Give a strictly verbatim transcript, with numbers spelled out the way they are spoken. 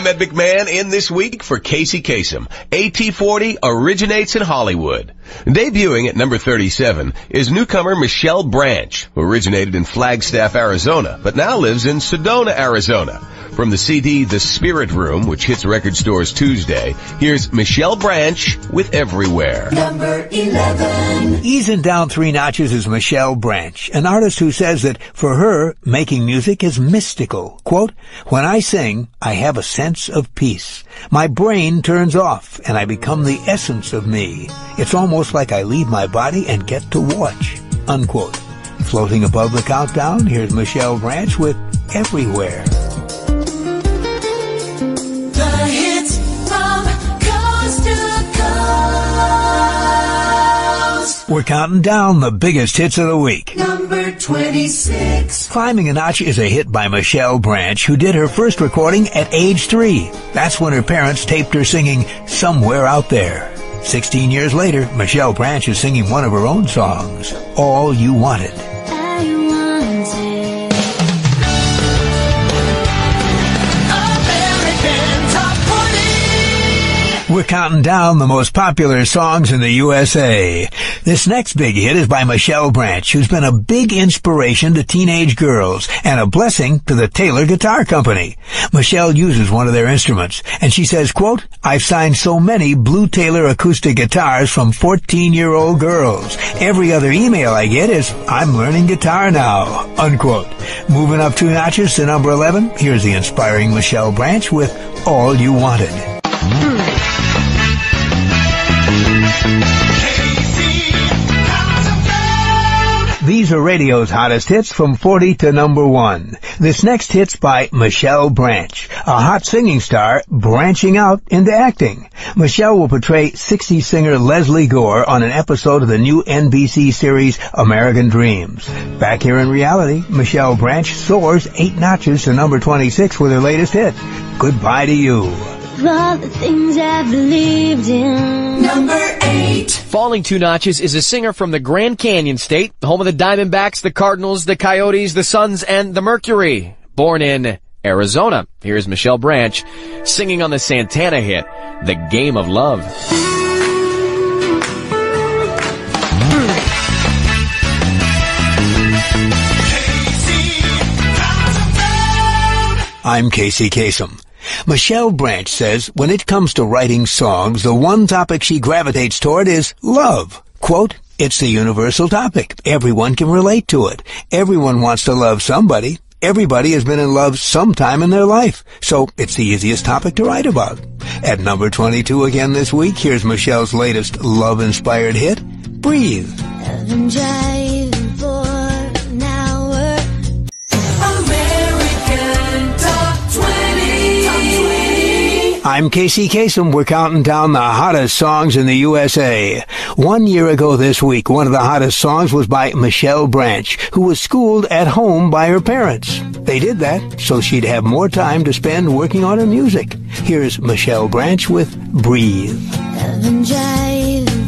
I'm Ed McMann in this week for Casey Kasem. A T forty originates in Hollywood. Debuting at number thirty-seven is newcomer Michelle Branch, who originated in Flagstaff, Arizona, but now lives in Sedona, Arizona. From the C D The Spirit Room, which hits record stores Tuesday, here's Michelle Branch with Everywhere. Number eleven. Easing down three notches is Michelle Branch, an artist who says that for her, making music is mystical. Quote, "When I sing, I have a sense of peace. My brain turns off, and I become the essence of me. It's almost like I leave my body and get to watch." Unquote. Floating above the countdown, here's Michelle Branch with Everywhere. We're counting down the biggest hits of the week. Number twenty-six. Climbing a Notch is a hit by Michelle Branch, who did her first recording at age three. That's when her parents taped her singing Somewhere Out There. Sixteen years later, Michelle Branch is singing one of her own songs, All You Wanted. We're counting down the most popular songs in the U S A. This next big hit is by Michelle Branch, who's been a big inspiration to teenage girls and a blessing to the Taylor Guitar Company. Michelle uses one of their instruments, and she says, quote, "I've signed so many Blue Taylor acoustic guitars from fourteen-year-old girls. Every other email I get is, I'm learning guitar now," unquote. Moving up two notches to number eleven, here's the inspiring Michelle Branch with All You Wanted. These are radio's hottest hits from forty to number one. This next hit's by Michelle Branch, a hot singing star branching out into acting. Michelle will portray sixties singer Leslie Gore on an episode of the new N B C series American Dreams. Back here in reality, Michelle Branch soars eight notches to number twenty-six with her latest hit, Goodbye to You. All the things I believed in. Number eight. Falling two notches is a singer from the Grand Canyon State, home of the Diamondbacks, the Cardinals, the Coyotes, the Suns, and the Mercury. Born in Arizona, here's Michelle Branch singing on the Santana hit, The Game of Love. I'm Casey Kasem. Michelle Branch says when it comes to writing songs, the one topic she gravitates toward is love. Quote, "It's the universal topic. Everyone can relate to it. Everyone wants to love somebody. Everybody has been in love sometime in their life. So it's the easiest topic to write about." At number twenty-two again this week, here's Michelle's latest love-inspired hit, Breathe. I've been driving for an hour. American Top twenty. Top twenty. I'm Casey Kasem. We're counting down the hottest songs in the U S A. One year ago this week, one of the hottest songs was by Michelle Branch, who was schooled at home by her parents. They did that so she'd have more time to spend working on her music. Here's Michelle Branch with Breathe. I've been driving